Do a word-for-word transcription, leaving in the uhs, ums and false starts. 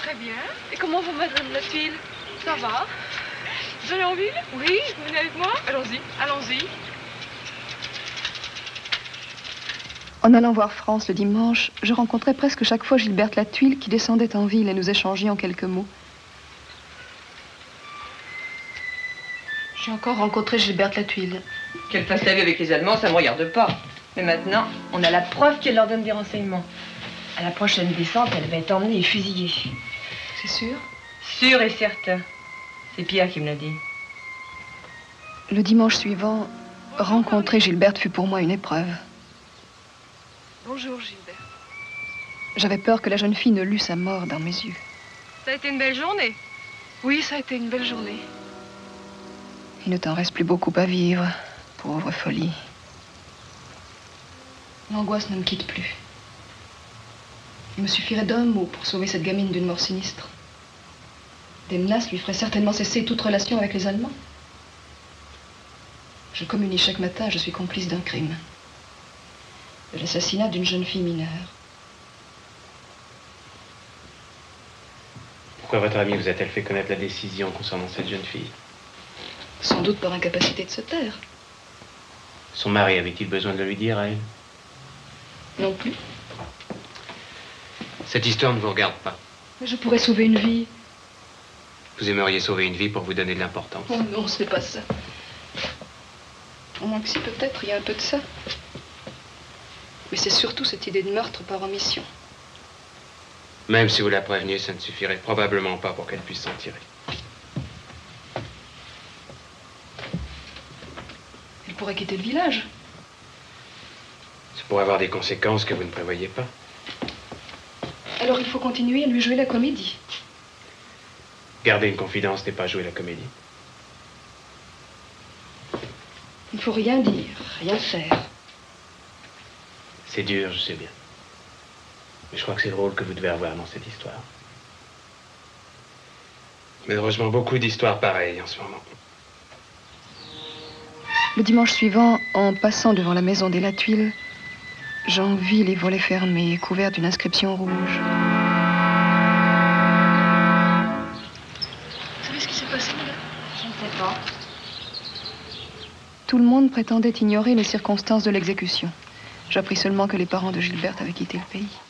Très bien. Et comment va Madame la Tuile? Ça va. Vous allez en ville? Oui, vous venez avec moi? Allons-y, allons-y. En allant voir France le dimanche, je rencontrais presque chaque fois Gilberte la Tuile qui descendait en ville et nous échangions quelques mots. J'ai encore rencontré Gilberte la Tuile. Qu'elle fasse la vie avec les Allemands, ça me regarde pas. Mais maintenant, on a la preuve qu'elle leur donne des renseignements. À la prochaine descente, elle va être emmenée et fusillée. C'est sûr? Sûr et certain. C'est Pierre qui me l'a dit. Le dimanche suivant, rencontrer Gilberte fut pour moi une épreuve. Bonjour, Gilberte. J'avais peur que la jeune fille ne lût sa mort dans mes yeux. Ça a été une belle journée? Oui, ça a été une belle journée. Il ne t'en reste plus beaucoup à vivre, pauvre folie. L'angoisse ne me quitte plus. Il me suffirait d'un mot pour sauver cette gamine d'une mort sinistre. Des menaces lui feraient certainement cesser toute relation avec les Allemands. Je communie chaque matin, je suis complice d'un crime. De l'assassinat d'une jeune fille mineure. Pourquoi votre amie vous a-t-elle fait connaître la décision concernant cette jeune fille? Sans doute par incapacité de se taire. Son mari avait-il besoin de le lui dire à elle? Non plus. Cette histoire ne vous regarde pas. Mais je pourrais sauver une vie. Vous aimeriez sauver une vie pour vous donner de l'importance. Oh non, ce n'est pas ça. Au moins que si, peut-être, il y a un peu de ça. Mais c'est surtout cette idée de meurtre par omission. Même si vous la préveniez, ça ne suffirait probablement pas pour qu'elle puisse s'en tirer. Elle pourrait quitter le village. Ça pourrait avoir des conséquences que vous ne prévoyez pas. Alors il faut continuer à lui jouer la comédie. Garder une confidence n'est pas jouer la comédie. Il ne faut rien dire, rien faire. C'est dur, je sais bien. Mais je crois que c'est le rôle que vous devez avoir dans cette histoire. Malheureusement, beaucoup d'histoires pareilles en ce moment. Le dimanche suivant, en passant devant la maison des Latuile, j'en vis les volets fermés, couverts d'une inscription rouge. Vous savez ce qui s'est passé, madame? Je ne sais pas. Tout le monde prétendait ignorer les circonstances de l'exécution. J'appris seulement que les parents de Gilberte avaient quitté le pays.